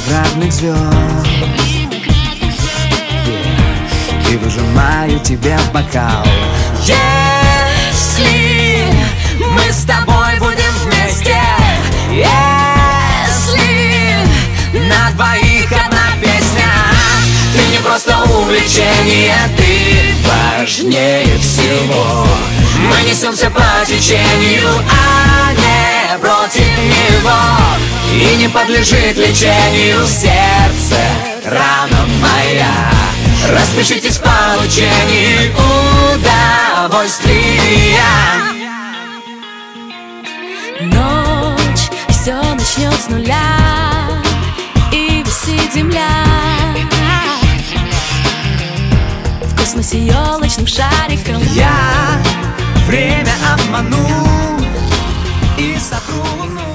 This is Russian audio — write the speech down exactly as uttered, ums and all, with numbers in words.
виноградных звезд. И выжимаю тебя в бокал. Если мы с тобой будем вместе, если на двоих одна песня, ты не просто увлечение, ты важнее всего. Мы несемся по течению, а не против него. И не подлежит лечению в сердце рана моя. Распишитесь в получении удовольствия. Ночь, и все начнет с нуля, и висит земля в космосе елочным шариком. Я время обману и сотру луну.